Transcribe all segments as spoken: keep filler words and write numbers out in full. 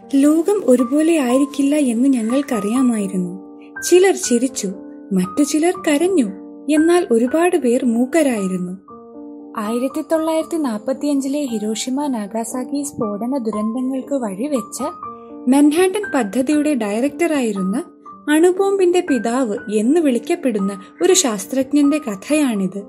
ലോകം ഒരുപോലെ ആയിരിക്കില്ല എന്ന് ഞങ്ങൾക്കറിയാമായിരുന്നു. ചിലർ ചിരിച്ചു, മറ്റു ചിലർ കരഞ്ഞു, എന്നാൽ ഒരുപാട് പേർ മൂകരായിരുന്നു. ആയിരത്തി തൊള്ളായിരത്തി നാൽപ്പത്തിയഞ്ചിലെ ഹിരോഷിമ നാഗാസാക്കി സ്ഫോടന ദുരന്തങ്ങൾക്ക് വഴിവെച്ച മൻഹാട്ടൻ പദ്ധതിയുടെ ഡയറക്ടറായിരുന്ന അണുബോംബിന്റെ പിതാവ് എന്ന് വിളിക്കപ്പെടുന്ന ഒരു ശാസ്ത്രജ്ഞന്റെ കഥയാണിത്.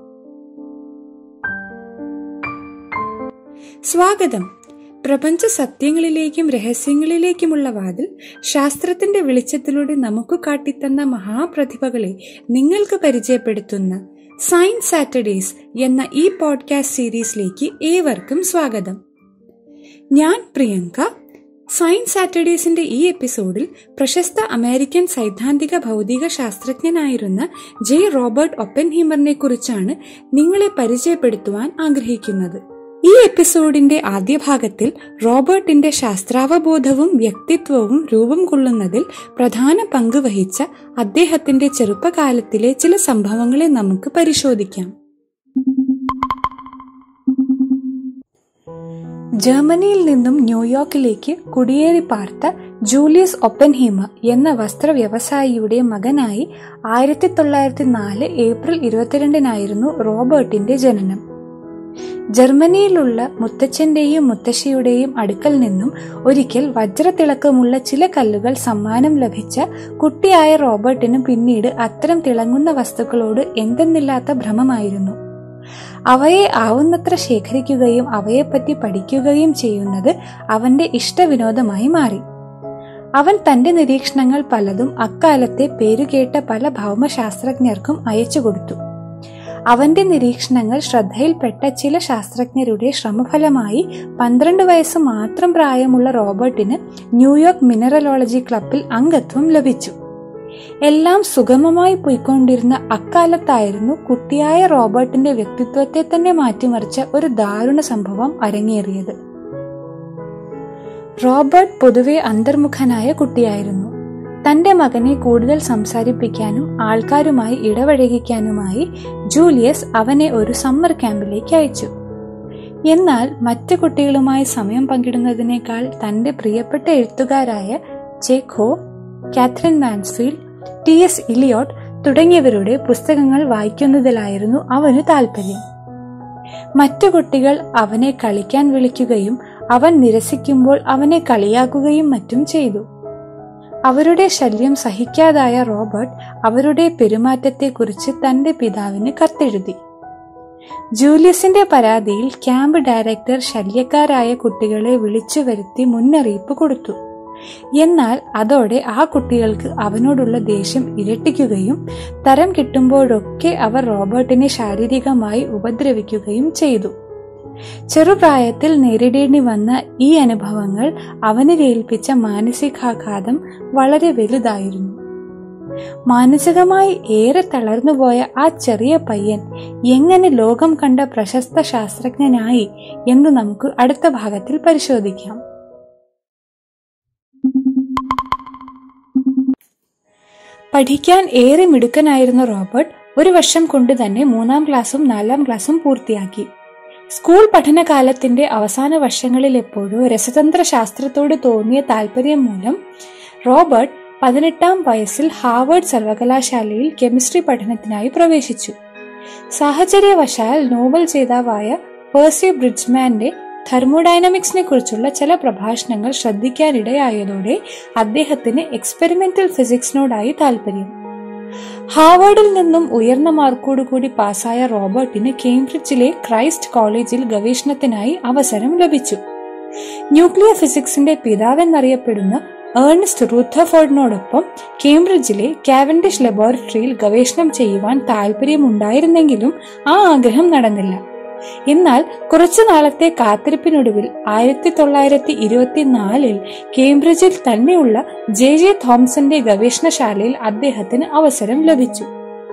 സ്വാഗതം. പ്രപഞ്ച സത്യങ്ങളിലേക്കും രഹസ്യങ്ങളിലേക്കുമുള്ള വാതിൽ ശാസ്ത്രത്തിന്റെ വെളിച്ചത്തിലൂടെ നമുക്ക് കാട്ടിത്തന്ന മഹാപ്രതിഭകളെ നിങ്ങൾക്ക് പരിചയപ്പെടുത്തുന്ന സയൻസ് സാറ്റർഡേസ് എന്ന ഈ പോഡ്കാസ്റ്റ് സീരീസിലേക്ക് ഏവർക്കും സ്വാഗതം. ഞാൻ പ്രിയങ്ക. സയൻസ് സാറ്റർഡേസിന്റെ ഈ എപ്പിസോഡിൽ പ്രശസ്ത അമേരിക്കൻ സൈദ്ധാന്തിക ഭൗതിക ശാസ്ത്രജ്ഞനായിരുന്ന ജെ റോബർട്ട് ഒപ്പൻഹീമറിനെ കുറിച്ചാണ് നിങ്ങളെ പരിചയപ്പെടുത്തുവാൻ ആഗ്രഹിക്കുന്നത്. ഈ എപ്പിസോഡിന്റെ ആദ്യ ഭാഗത്തിൽ റോബർട്ടിന്റെ ശാസ്ത്രാവബോധവും വ്യക്തിത്വവും രൂപം കൊള്ളുന്നതിൽ പ്രധാന പങ്ക് വഹിച്ച അദ്ദേഹത്തിന്റെ ചെറുപ്പകാലത്തിലെ ചില സംഭവങ്ങളെ നമുക്ക് പരിശോധിക്കാം. ജർമ്മനിയിൽ നിന്നും ന്യൂയോർക്കിലേക്ക് കുടിയേറി പാർത്ത ജൂലിയസ് ഒപ്പൻഹീമർ എന്ന വസ്ത്ര വ്യവസായിയുടെ മകനായി ആയിരത്തി തൊള്ളായിരത്തി നാല് ഏപ്രിൽ ഇരുപത്തിരണ്ടിനായിരുന്നു റോബർട്ടിന്റെ ജനനം. ജർമ്മനിയിലുള്ള മുത്തച്ഛന്റെയും മുത്തശ്ശിയുടെയും അടുക്കൽ നിന്നും ഒരിക്കൽ വജ്രത്തിളക്കമുള്ള ചില കല്ലുകൾ സമ്മാനം ലഭിച്ച കുട്ടിയായ റോബർട്ടിന് പിന്നീട് അത്തരം തിളങ്ങുന്ന വസ്തുക്കളോട് എന്തെന്നില്ലാത്ത ഭ്രമമായിരുന്നു. അവയെ ആവുന്നത്ര ശേഖരിക്കുകയും അവയെപ്പറ്റി പഠിക്കുകയും ചെയ്യുന്നത് അവന്റെ ഇഷ്ടവിനോദമായി മാറി. അവൻ തന്റെ നിരീക്ഷണങ്ങൾ പലതും അക്കാലത്തെ പേരുകേട്ട പല ഭൗമശാസ്ത്രജ്ഞർക്കും അയച്ചു കൊടുത്തു. അവന്റെ നിരീക്ഷണങ്ങൾ ശ്രദ്ധയിൽപ്പെട്ട ചില ശാസ്ത്രജ്ഞരുടെ ശ്രമഫലമായി പന്ത്രണ്ട് വയസ്സ് മാത്രം പ്രായമുള്ള റോബർട്ടിന് ന്യൂയോർക്ക് മിനറലോളജി ക്ലബിൽ അംഗത്വം ലഭിച്ചു. എല്ലാം സുഗമമായി പോയിക്കൊണ്ടിരുന്ന അക്കാലത്തായിരുന്നു കുട്ടിയായ റോബർട്ടിന്റെ വ്യക്തിത്വത്തെ തന്നെ മാറ്റിമറിച്ച ഒരു ദാരുണ സംഭവം അരങ്ങേറിയത്. റോബർട്ട് പൊതുവെ അന്തർമുഖനായ കുട്ടിയായിരുന്നു. തന്റെ മകനെ കൂടുതൽ സംസാരിപ്പിക്കാനും ആൾക്കാരുമായി ഇടപഴകിക്കാനുമായി ജൂലിയസ് അവനെ ഒരു സമ്മർ ക്യാമ്പിലേക്ക് അയച്ചു. എന്നാൽ മറ്റു കുട്ടികളുമായി സമയം പങ്കിടുന്നതിനേക്കാൾ തന്റെ പ്രിയപ്പെട്ട എഴുത്തുകാരായ Chekhov, Katherine Mansfield, T S Eliot തുടങ്ങിയവരുടെ പുസ്തകങ്ങൾ വായിക്കുന്നതിലായിരുന്നു അവന് താല്പര്യം. മറ്റു കുട്ടികൾ അവനെ കളിക്കാൻ വിളിക്കുകയും അവൻ നിരസിക്കുമ്പോൾ അവനെ കളിയാക്കുകയും മറ്റും ചെയ്തു. അവരുടെ ശല്യം സഹിക്കാതായ റോബർട്ട് അവരുടെ പെരുമാറ്റത്തെക്കുറിച്ച് തന്റെ പിതാവിന് കത്തെഴുതി. ജൂലിയസിന്റെ പരാതിയിൽ ക്യാമ്പ് ഡയറക്ടർ ശല്യക്കാരായ കുട്ടികളെ വിളിച്ചു വരുത്തി മുന്നറിയിപ്പ് കൊടുത്തു. എന്നാൽ അതോടെ ആ കുട്ടികൾക്ക് അവനോടുള്ള ദേഷ്യം ഇരട്ടിക്കുകയും തരം കിട്ടുമ്പോഴൊക്കെ അവർ റോബർട്ടിനെ ശാരീരികമായി ഉപദ്രവിക്കുകയും ചെയ്തു. ചെറുപ്രായത്തിൽ നേരിടേണ്ടി വന്ന ഈ അനുഭവങ്ങൾ അവനിലേൽപ്പിച്ച മാനസികാഘാതം വളരെ വലുതായിരുന്നു. മാനസികമായി ഏറെ തളർന്നുപോയ ആ ചെറിയ പയ്യൻ എങ്ങനെ ലോകം കണ്ട പ്രശസ്ത ശാസ്ത്രജ്ഞനായി എന്ന് നമുക്ക് അടുത്ത ഭാഗത്തിൽ പരിശോധിക്കാം. പഠിക്കാൻ ഏറെ മിടുക്കനായിരുന്ന റോബർട്ട് ഒരു വർഷം കൊണ്ട് തന്നെ മൂന്നാം ക്ലാസ്സും നാലാം ക്ലാസ്സും പൂർത്തിയാക്കി. സ്കൂൾ പഠനകാലത്തിന്റെ അവസാന വർഷങ്ങളിൽ എപ്പോഴോ രസതന്ത്ര ശാസ്ത്രത്തോട് തോന്നിയ താല്പര്യം മൂലം റോബർട്ട് പതിനെട്ടാം വയസ്സിൽ ഹാർവർഡ് സർവകലാശാലയിൽ കെമിസ്ട്രി പഠനത്തിനായി പ്രവേശിച്ചു. സാഹചര്യവശാൽ നോബൽ ജേതാവായ പേഴ്സി ബ്രിഡ്ജ്മാന്റെ തെർമോഡൈനാമിക്സിനെ കുറിച്ചുള്ള ചില പ്രഭാഷണങ്ങൾ ശ്രദ്ധിക്കാനിടയായതോടെ അദ്ദേഹത്തിന് എക്സ്പെരിമെന്റൽ ഫിസിക്സിനോടായി താല്പര്യം. ഹാർവർഡിൽ നിന്നും ഉയർന്ന മാർക്കോടുകൂടി പാസ്സായ റോബർട്ടിന് കേംബ്രിഡ്ജിലെ ക്രൈസ്റ്റ് കോളേജിൽ ഗവേഷണത്തിനായി അവസരം ലഭിച്ചു. ന്യൂക്ലിയർ ഫിസിക്സിന്റെ പിതാവെന്നറിയപ്പെടുന്ന ഏർണസ്റ്റ് റൂഥർഫോർഡിനോടൊപ്പം കേംബ്രിഡ്ജിലെ കാവൻഡിഷ് ലബോറട്ടറിയിൽ ഗവേഷണം ചെയ്യുവാൻ താല്പര്യമുണ്ടായിരുന്നെങ്കിലും ആ ആഗ്രഹം നടന്നില്ല. എന്നാൽ കുറച്ചു നാളത്തെ കാത്തിരിപ്പിനൊടുവിൽ ആയിരത്തി തൊള്ളായിരത്തി ഇരുപത്തിനാലിൽ കേംബ്രിഡ്ജിൽ തന്നെയുള്ള ജെ ജെ തോംസന്റെ ഗവേഷണശാലയിൽ അദ്ദേഹത്തിന് അവസരം ലഭിച്ചു.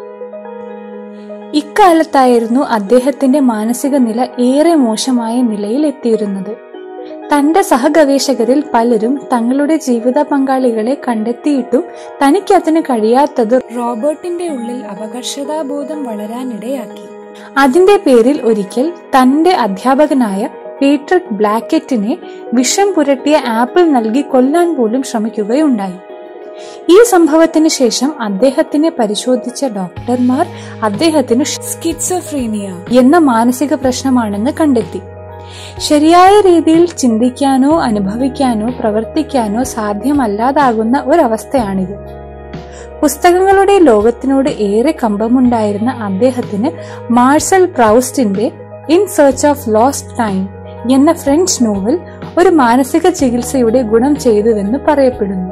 ഇക്കാലത്തായിരുന്നു അദ്ദേഹത്തിന്റെ മാനസിക നില ഏറെ മോശമായ നിലയിൽ എത്തിയിരുന്നത്. തന്റെ സഹഗവേഷകരിൽ പലരും തങ്ങളുടെ ജീവിത പങ്കാളികളെ കണ്ടെത്തിയിട്ടും തനിക്കതിന് കഴിയാത്തത് റോബർട്ടിന്റെ ഉള്ളിൽ അപകർഷതാബോധം വളരാനിടയാക്കി. അതിന്റെ പേരിൽ ഒരിക്കൽ തന്റെ അധ്യാപകനായ പേട്രിക് ബ്ലാക്കറ്റിനെ വിഷം പുരട്ടിയ ആപ്പിൾ നൽകി കൊല്ലാൻ പോലും ശ്രമിക്കുകയുണ്ടായി. ഈ സംഭവത്തിന് ശേഷം അദ്ദേഹത്തിനെ പരിശോധിച്ച ഡോക്ടർമാർ അദ്ദേഹത്തിന് സ്കിസോഫ്രീനിയ എന്ന മാനസിക പ്രശ്നമാണെന്ന് കണ്ടെത്തി. ശരിയായ രീതിയിൽ ചിന്തിക്കാനോ അനുഭവിക്കാനോ പ്രവർത്തിക്കാനോ സാധ്യമല്ലാതാകുന്ന ഒരവസ്ഥയാണിത്. പുസ്തകങ്ങളുടെ ലോകത്തിനോട് ഏറെ കമ്പമുണ്ടായിരുന്ന അദ്ദേഹത്തിന് മാർസൽ പ്രൗസ്റ്റിന്റെ in search of lost time എന്ന ഫ്രഞ്ച് നോവൽ ഒരു മാനസിക ചികിത്സയുടെ ഗുണം ചെയ്തുവെന്ന് പറയപ്പെടുന്നു.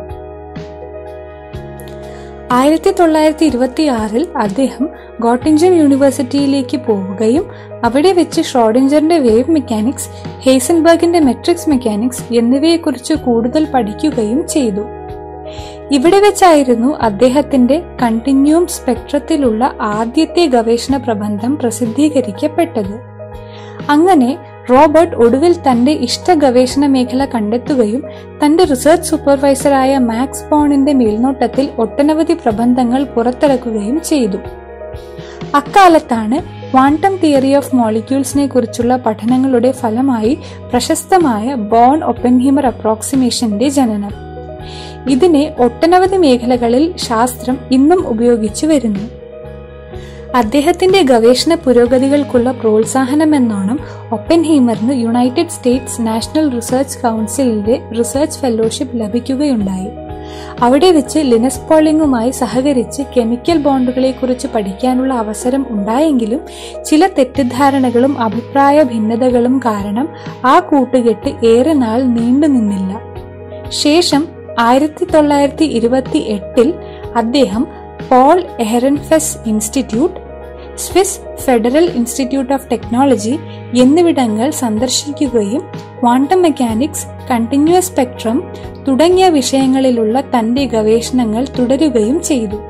ആയിരത്തി തൊള്ളായിരത്തി ഇരുപത്തി ആറിൽ അദ്ദേഹം ഗോട്ടിഞ്ചൻ യൂണിവേഴ്സിറ്റിയിലേക്ക് പോവുകയും അവിടെ വെച്ച് ഷ്രോഡിഞ്ചറിന്റെ വേവ് മെക്കാനിക്സ്, ഹെയ്സൻബർഗിന്റെ മെട്രിക്സ് മെക്കാനിക്സ് എന്നിവയെക്കുറിച്ച് കൂടുതൽ പഠിക്കുകയും ചെയ്തു. ഇവിടെ വെച്ചായിരുന്നു അദ്ദേഹത്തിന്റെ കണ്ടിന്യൂം സ്പെക്ട്രത്തിലുള്ള ആദ്യത്തെ ഗവേഷണ പ്രബന്ധം പ്രസിദ്ധീകരിക്കപ്പെട്ടത്. അങ്ങനെ റോബർട്ട് ഒടുവിൽ തന്റെ ഇഷ്ട ഗവേഷണ മേഖല കണ്ടെത്തുകയും തന്റെ റിസർച്ച് സൂപ്പർവൈസറായ മാക്സ് ബോണിന്റെ മേൽനോട്ടത്തിൽ ഒട്ടനവധി പ്രബന്ധങ്ങൾ പുറത്തിറക്കുകയും ചെയ്തു. അക്കാലത്താണ് ക്വാണ്ടം തിയറി ഓഫ് മോളിക്യൂൾസിനെ കുറിച്ചുള്ള പഠനങ്ങളുടെ ഫലമായി പ്രശസ്തമായ ബോൺ ഒപ്പൻഹീമർ അപ്രോക്സിമേഷന്റെ ജനനം. ഇതിനെ ഒട്ടനവധി മേഖലകളിൽ ശാസ്ത്രം ഇന്നും ഉപയോഗിച്ചു വരുന്നു. അദ്ദേഹത്തിന്റെ ഗവേഷണ പുരോഗതികൾക്കുള്ള പ്രോത്സാഹനമെന്നോണം ഒപ്പൻഹീമറിന് യുണൈറ്റഡ് സ്റ്റേറ്റ്സ് നാഷണൽ റിസർച്ച് കൗൺസിലിന്റെ റിസർച്ച് ഫെലോഷിപ്പ് ലഭിക്കുകയുണ്ടായി. അവിടെ വെച്ച് ലിനസ് പോളിംഗുമായി സഹകരിച്ച് കെമിക്കൽ ബോണ്ടുകളെ കുറിച്ച് പഠിക്കാനുള്ള അവസരം ഉണ്ടായെങ്കിലും ചില തെറ്റിദ്ധാരണകളും അഭിപ്രായ ഭിന്നതകളും കാരണം ആ കൂട്ടുകെട്ട് ഏറെ നാൾ നീണ്ടുനിന്നില്ല. ശേഷം ആയിരത്തി തൊള്ളായിരത്തി ഇരുപത്തി എട്ടിൽ അദ്ദേഹം Paul Ehrenfest Institute, Swiss Federal Institute of Technology എന്നിവിടങ്ങൾ സന്ദർശിക്കുകയും ക്വാണ്ടം മെക്കാനിക്സ്, കണ്ടിന്യൂസ് സ്പെക്ട്രം തുടങ്ങിയ വിഷയങ്ങളിലുള്ള തന്റെ ഗവേഷണങ്ങൾ തുടരുകയും ചെയ്തു.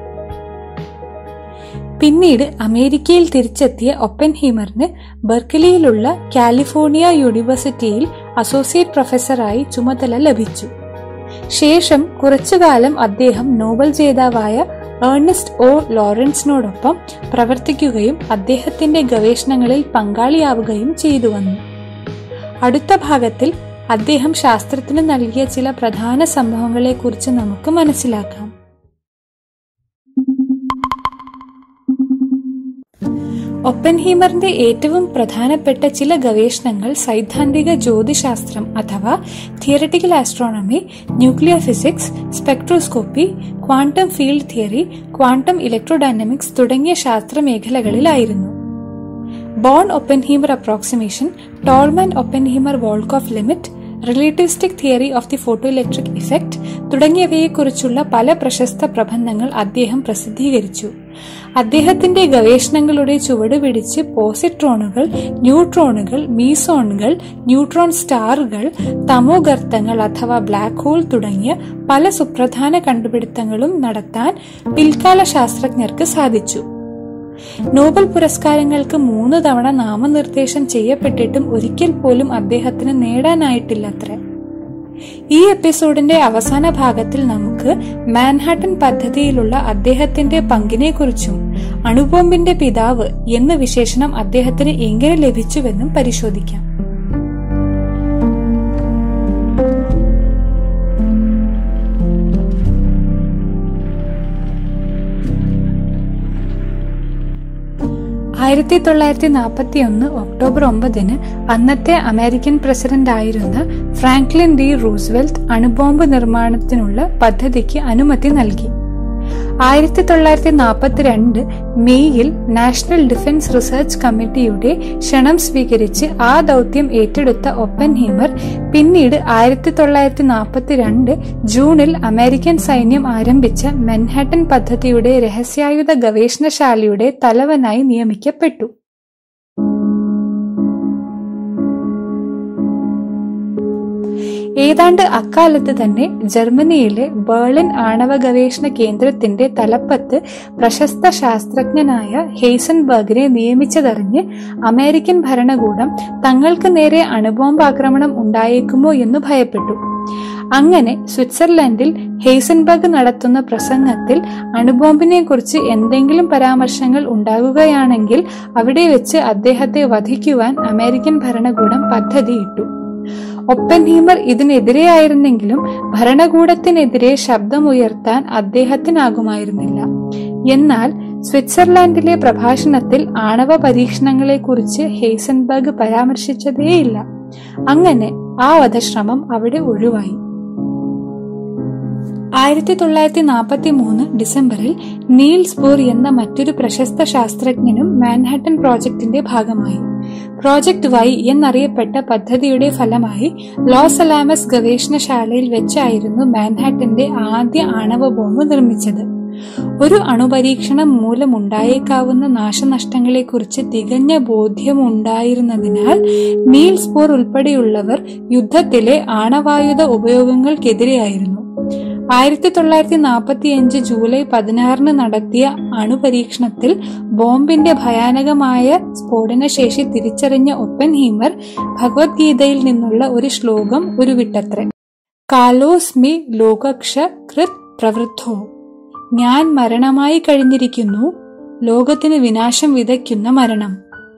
പിന്നീട് അമേരിക്കയിൽ തിരിച്ചെത്തിയ ഒപ്പൻഹീമറിന് ബെർക്കലിയിലുള്ള കാലിഫോർണിയ യൂണിവേഴ്സിറ്റിയിൽ അസോസിയേറ്റ് പ്രൊഫസറായി ചുമതല ലഭിച്ചു. ശേഷം കുറച്ചുകാലം അദ്ദേഹം നോബൽ ജേതാവായ ഏർണസ്റ്റ് ഒ ലോറൻസിനോടൊപ്പം പ്രവർത്തിക്കുകയും അദ്ദേഹത്തിന്റെ ഗവേഷണങ്ങളിൽ പങ്കാളിയാവുകയും ചെയ്തു വന്നു. അടുത്ത ഭാഗത്തിൽ അദ്ദേഹം ശാസ്ത്രത്തിന് നൽകിയ ചില പ്രധാന സംഭവങ്ങളെക്കുറിച്ച് നമുക്ക് മനസ്സിലാക്കാം. ഒപ്പൻഹീമറിന്റെ ഏറ്റവും പ്രധാനപ്പെട്ട ചില ഗവേഷണങ്ങൾ സൈദ്ധാന്തിക ജ്യോതിശാസ്ത്രം അഥവാ theoretical astronomy, nuclear physics, spectroscopy, quantum field theory, quantum electrodynamics തുടങ്ങിയ ശാസ്ത്ര മേഖലകളിലായിരുന്നു. Born Oppenheimer approximation, Tolman Oppenheimer Volkoff limit, relativistic theory of the photoelectric effect തുടങ്ങിയവയെക്കുറിച്ചുള്ള പല പ്രശസ്ത പ്രബന്ധങ്ങൾ അദ്ദേഹം പ്രസിദ്ധീകരിച്ചു. അദ്ദേഹത്തിന്റെ ഗവേഷണങ്ങളുടെ ചുവട് പിടിച്ച് പോസിട്രോണുകൾ, ന്യൂട്രോണുകൾ, മീസോണുകൾ, ന്യൂട്രോൺ സ്റ്റാറുകൾ, തമോഗർത്തങ്ങൾ അഥവാ ബ്ലാക്ക് ഹോൾ തുടങ്ങിയ പല സുപ്രധാന കണ്ടുപിടുത്തങ്ങളും നടത്താൻ പിൽക്കാല ശാസ്ത്രജ്ഞർക്ക് സാധിച്ചു. നോബൽ പുരസ്കാരങ്ങൾക്ക് മൂന്ന് തവണ നാമനിർദ്ദേശം ചെയ്യപ്പെട്ടിട്ടും ഒരിക്കൽ പോലും അദ്ദേഹത്തിന് നേടാനായിട്ടില്ലത്രേ. ഈ എപ്പിസോഡിന്റെ അവസാന ഭാഗത്തിൽ നമുക്ക് മാൻഹാട്ടൻ പദ്ധതിയിലുള്ള അദ്ദേഹത്തിന്റെ പങ്കിനെ കുറിച്ചും അണുബോംബിന്റെ പിതാവ് എന്ന വിശേഷണം അദ്ദേഹത്തിന് എങ്ങനെ ലഭിച്ചുവെന്നും പരിശോധിക്കാം. ആയിരത്തി തൊള്ളായിരത്തി നാൽപ്പത്തി ഒന്ന് ഒക്ടോബർ ഒമ്പതിന് അന്നത്തെ അമേരിക്കൻ പ്രസിഡന്റ് ആയിരുന്ന ഫ്രാങ്ക്ലിൻ ഡി റൂസ്വെൽറ്റ് അണുബോംബ് നിർമ്മാണത്തിനുള്ള പദ്ധതിക്ക് അനുമതി നൽകി. ആയിരത്തി തൊള്ളായിരത്തി നാൽപ്പത്തിരണ്ട് മെയ്യിൽ നാഷണൽ ഡിഫൻസ് റിസർച്ച് കമ്മിറ്റിയുടെ ക്ഷണം സ്വീകരിച്ച് ആ ദൗത്യം ഏറ്റെടുത്ത ഒപ്പൻഹീമർ പിന്നീട് ആയിരത്തി തൊള്ളായിരത്തി നാൽപ്പത്തിരണ്ട് ജൂണിൽ അമേരിക്കൻ സൈന്യം ആരംഭിച്ച മാൻഹാട്ടൻ പദ്ധതിയുടെ രഹസ്യായുധ ഗവേഷണശാലയുടെ തലവനായി നിയമിക്കപ്പെട്ടു. ഏതാണ്ട് അക്കാലത്ത് തന്നെ ജർമ്മനിയിലെ ബേർലിൻ ആണവ ഗവേഷണ കേന്ദ്രത്തിന്റെ തലപ്പത്ത് പ്രശസ്ത ശാസ്ത്രജ്ഞനായ ഹെയ്സൻബർഗിനെ നിയമിച്ചതറിഞ്ഞ് അമേരിക്കൻ ഭരണകൂടം തങ്ങൾക്ക് നേരെ അണുബോംബ് ആക്രമണം ഉണ്ടായേക്കുമോ എന്ന് ഭയപ്പെട്ടു. അങ്ങനെ സ്വിറ്റ്സർലൻഡിൽ ഹെയ്സൻബർഗ് നടത്തുന്ന പ്രസംഗത്തിൽ അണുബോംബിനെ കുറിച്ച് എന്തെങ്കിലും പരാമർശങ്ങൾ ഉണ്ടാകുകയാണെങ്കിൽ അവിടെ വെച്ച് അദ്ദേഹത്തെ വധിക്കുവാൻ അമേരിക്കൻ ഭരണകൂടം പദ്ധതിയിട്ടു. ഒപ്പൻഹീമർ ഇതിനെതിരെയായിരുന്നെങ്കിലും ഭരണകൂടത്തിനെതിരെ ശബ്ദമുയർത്താൻ അദ്ദേഹത്തിനാകുമായിരുന്നില്ല. എന്നാൽ സ്വിറ്റ്സർലാൻഡിലെ പ്രഭാഷണത്തിൽ ആണവ പരീക്ഷണങ്ങളെക്കുറിച്ച് ഹെയ്സൻബർഗ് പരാമർശിച്ചതേയില്ല. അങ്ങനെ ആ വധശ്രമം അവിടെ ഒഴിവായി. ആയിരത്തി തൊള്ളായിരത്തി നാൽപ്പത്തി മൂന്ന് ഡിസംബറിൽ നീൽസ് ബോർ എന്ന മറ്റൊരു പ്രശസ്ത ശാസ്ത്രജ്ഞനും മാൻഹാട്ടൻ പ്രോജക്ടിന്റെ ഭാഗമായി. പ്രോജക്ട് വൈ എന്നറിയപ്പെട്ട പദ്ധതിയുടെ ഫലമായി ലോസ് അലാമസ് ഗവേഷണശാലയിൽ വെച്ചായിരുന്നു മാൻഹാട്ടന്റെ ആദ്യ ആണവ ബോംബ് നിർമ്മിച്ചത്. ഒരു അണുപരീക്ഷണം മൂലമുണ്ടായേക്കാവുന്ന നാശനഷ്ടങ്ങളെക്കുറിച്ച് തികഞ്ഞ ബോധ്യമുണ്ടായിരുന്നതിനാൽ നീൽസ് ബോർ ഉൾപ്പെടെയുള്ളവർ യുദ്ധത്തിലെ ആണവായുധ ഉപയോഗങ്ങൾക്കെതിരെയായിരുന്നു. ആയിരത്തി തൊള്ളായിരത്തി നാൽപ്പത്തി അഞ്ച് ജൂലൈ പതിനാറിന് നടത്തിയ അണുപരീക്ഷണത്തിൽ ബോംബിന്റെ ഭയാനകമായ സ്ഫോടനശേഷി തിരിച്ചറിഞ്ഞ ഒപ്പൻഹീമർ ഭഗവത്ഗീതയിൽ നിന്നുള്ള ഒരു ശ്ലോകം ഉരുവിട്ടത്രേ. കാലോസ്മി ലോകക്ഷ കൃത് പ്രവൃദ്ധോ, ഞാൻ മരണമായി കഴിഞ്ഞിരിക്കുന്നു, ലോകത്തിന് വിനാശം വിതയ്ക്കുന്ന മരണം.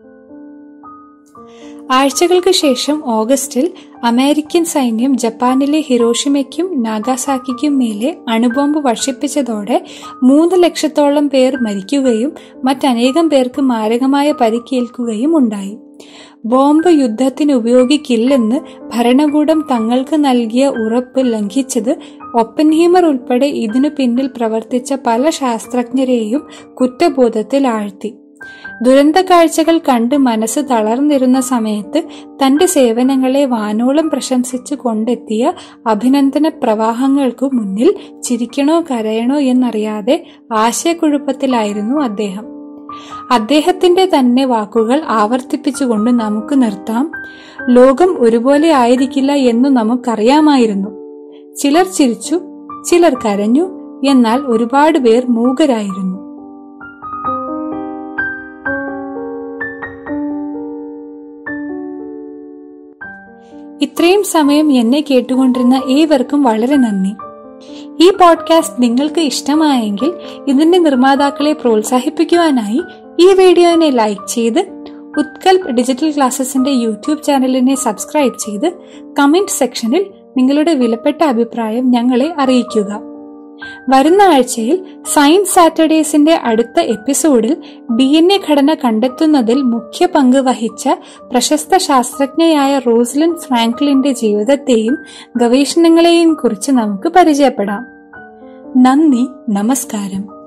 ആഴ്ചകൾക്ക് ശേഷം ഓഗസ്റ്റിൽ അമേരിക്കൻ സൈന്യം ജപ്പാനിലെ ഹിരോഷിമയ്ക്കും നാഗാസാക്കിക്കും മേലെ അണുബോംബ് വർഷിപ്പിച്ചതോടെ മൂന്ന് ലക്ഷത്തോളം പേർ മരിക്കുകയും മറ്റനേകം പേർക്ക് മാരകമായ പരിക്കേൽക്കുകയും ഉണ്ടായി. ബോംബ് യുദ്ധത്തിന് ഉപയോഗിക്കില്ലെന്ന് ഭരണകൂടം തങ്ങൾക്ക് നൽകിയ ഉറപ്പ് ലംഘിച്ചത് ഒപ്പൻഹീമർ ഉൾപ്പെടെ ഇതിനു പിന്നിൽ പ്രവർത്തിച്ച പല ശാസ്ത്രജ്ഞരെയും കുറ്റബോധത്തിൽ ആഴ്ത്തി. ദുരന്ത കാഴ്ചകൾ കണ്ട് മനസ്സ് തളർന്നിരുന്ന സമയത്ത് തന്റെ സേവനങ്ങളെ വാനോളം പ്രശംസിച്ചു കൊണ്ടെത്തിയ അഭിനന്ദന പ്രവാഹങ്ങൾക്കു മുന്നിൽ ചിരിക്കണോ കരയണോ എന്നറിയാതെ ആശയക്കുഴപ്പത്തിലായിരുന്നു അദ്ദേഹം. അദ്ദേഹത്തിന്റെ തന്നെ വാക്കുകൾ ആവർത്തിപ്പിച്ചുകൊണ്ട് നമുക്ക് നിർത്താം. ലോകം ഒരുപോലെ ആയിരിക്കില്ല എന്നു നമുക്കറിയാമായിരുന്നു. ചിലർ ചിരിച്ചു, ചിലർ കരഞ്ഞു, എന്നാൽ ഒരുപാട് പേർ മൂകരായിരുന്നു. ഇത്രയും സമയം എന്നെ കേട്ടുകൊണ്ടിരുന്ന ഏവർക്കും വളരെ നന്ദി. ഈ പോഡ്കാസ്റ്റ് നിങ്ങൾക്ക് ഇഷ്ടമായെങ്കിൽ ഇതിന്റെ നിർമ്മാതാക്കളെ പ്രോത്സാഹിപ്പിക്കുവാനായി ഈ വീഡിയോനെ ലൈക്ക് ചെയ്ത് ഉത്കൽപ് ഡിജിറ്റൽ ക്ലാസ്സസിന്റെ യൂട്യൂബ് ചാനലിനെ സബ്സ്ക്രൈബ് ചെയ്ത് കമന്റ് സെക്ഷനിൽ നിങ്ങളുടെ വിലപ്പെട്ട അഭിപ്രായം ഞങ്ങളെ അറിയിക്കുക. വരുന്ന ആഴ്ചയിൽ സയൻസ് സാറ്റർഡേസിന്റെ അടുത്ത എപ്പിസോഡിൽ ഡി എൻ എ ഘടന കണ്ടെത്തുന്നതിൽ മുഖ്യ പങ്ക് വഹിച്ച പ്രശസ്ത ശാസ്ത്രജ്ഞയായ റോസലിൻഡ് ഫ്രാങ്ക്ലിന്റെ ജീവിതത്തെയും ഗവേഷണങ്ങളെയും കുറിച്ച് നമുക്ക് പരിചയപ്പെടാം. നന്ദി, നമസ്കാരം.